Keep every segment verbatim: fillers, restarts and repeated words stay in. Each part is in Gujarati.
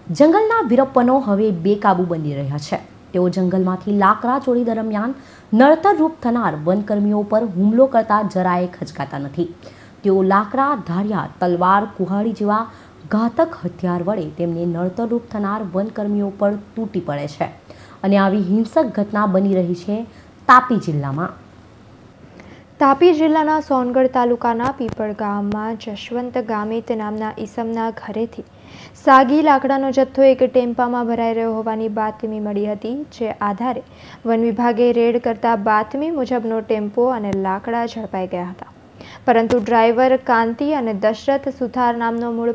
જંગલના વીરપ્પનો હવે બેકાબૂ બની રહ્યા છે। તેઓ જંગલમાંથી લાકડા ચોરી દરમિયાન નડતરરૂપ થનાર વનકર્મીઓ પર હુમલો કરતા જરાય ખચકાતા નથી। તેઓ લાકડા, ધારિયા, તલવાર, કુહાડી જેવા ઘાતક હથિયાર વડે તેમને નડતરરૂપ થનાર વનકર્મીઓ પર તૂટી પડે છે અને આવી હિંસક ઘટના બની રહી છે તાપી જિલ્લામાં। તાપી જિલ્લાના સોનગઢ તાલુકાના પીપળ ગામમાં જશવંત ગામિત નામના ઈસમના ઘરેથી સાગી લાકડાનો જથ્થો એક ટેમ્પામાં ભરાઈ રહ્યો હોવાની બાતમી મળી હતી, જે આધારે વન વિભાગે રેડ કરતા બાતમી મુજબનો ટેમ્પો અને લાકડા ઝડપાઈ ગયા હતા, પરંતુ ડ્રાઈવર કાંતિ અને દશરથ સુથાર નામનો મૂળ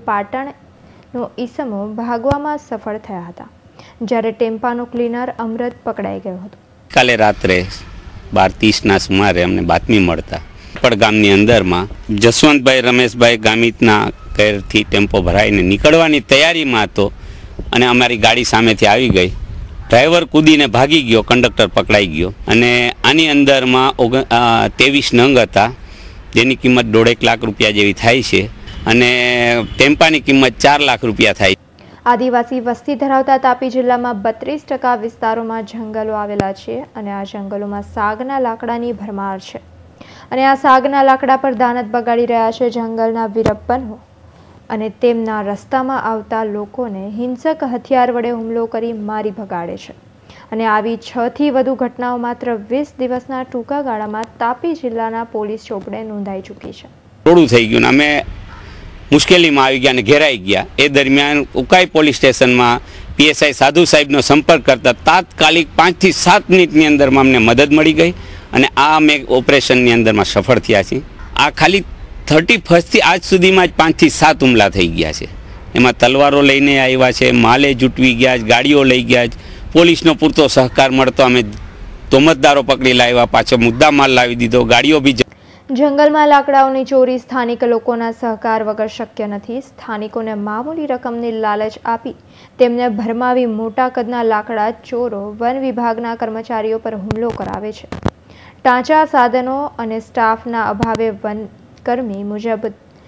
પાટણનો ઈસમો ભાગવામાં સફળ થયા હતા, જ્યારે ટેમ્પાનો ક્લીનર અમૃત પકડાઈ ગયો હતો। કાલે રાત્રે બાર ત્રીસના સુમારે અમને બાતમી મળતા પડ ગામની અંદરમાં જસવંતભાઈ રમેશભાઈ ગામિતના ઘરથી ટેમ્પો ભરાઈને નીકળવાની તૈયારીમાં હતો અને અમારી ગાડી સામેથી આવી ગઈ। ડ્રાઈવર કૂદીને ભાગી ગયો, કંડક્ટર પકડાઈ ગયો અને આની અંદરમાં ઓગ ત્રેવીસ નંગ હતા, જેની કિંમત દોઢેક લાખ રૂપિયા જેવી થાય છે અને ટેમ્પાની કિંમત ચાર લાખ રૂપિયા થાય છે। આદિવાસી વસ્તી ધરાવતા તાપી જિલ્લામાં બત્રીસ ટકા વિસ્તારોમાં જંગલો આવેલા છે અને આ જંગલોમાં સાગના લાકડાની ભરમાર છે અને આ સાગના લાકડા પર દાનત બગાડી રહ્યા છે જંગલના વીરપ્પનો અને તેમના રસ્તામાં આવતા લોકોને હિંસક હથિયાર વડે હુમલો કરી મારી ભગાડે છે અને આવી છ થી વધુ ઘટનાઓ માત્ર વીસ દિવસના ટૂંકા ગાળામાં તાપી જિલ્લાના પોલીસ ચોપડે નોંધાઈ ચૂકી છે। થોડું થઈ ગયું ને અમે મુશ્કેલીમાં આવી ગયા અને ઘેરાઈ ગયા। એ દરમિયાન ઉકાઈ પોલીસ સ્ટેશનમાં પીએસઆઈ સાધુ સાહેબનો સંપર્ક કરતા તાત્કાલિક પાંચથી સાત મિનિટની અંદરમાં અમને મદદ મળી ગઈ અને આ અમે ઓપરેશનની અંદરમાં સફળ થયા છીએ। આ ખાલી થર્ટી ફર્સ્ટથી આજ સુધીમાં જ પાંચથી સાત હુમલા થઈ ગયા છે। એમાં તલવારો લઈને આવ્યા છે, માલે જૂટવી ગયા, ગાડીઓ લઈ ગયા, પોલીસનો પૂરતો સહકાર મળતો અમે તોમતદારો પકડી લાવ્યા, પાછો મુદ્દા માલ લાવી દીધો, ગાડીઓ બી। જંગલમાં લાકડાઓની ચોરી સ્થાનિક લોકોના સહકાર વગર શક્ય નથી। સ્થાનિકોને મામૂલી રકમની લાલચ આપી તેમને ભરમાવી મોટા કદના લાકડા ચોરો વન વિભાગના કર્મચારીઓ પર હુમલો કરાવે છે। ટાંચા સાધનો અને સ્ટાફના અભાવે વનકર્મી મુજબ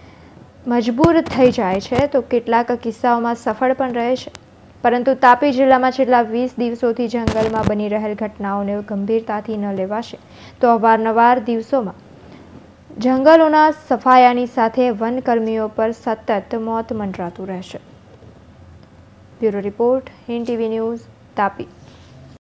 મજબૂર થઈ જાય છે તો કેટલાક કિસ્સાઓમાં સફળ પણ રહે છે, પરંતુ તાપી જિલ્લામાં છેલ્લા વીસ દિવસોથી જંગલમાં બની રહેલ ઘટનાઓને ગંભીરતાથી ન લેવાશે તો અવારનવાર દિવસોમાં જંગલોના સફાયાની સાથે વનકર્મીઓ પર સતત મોત મંડરાતું રહેશે। Bureau report, Hind TV news, Tapi.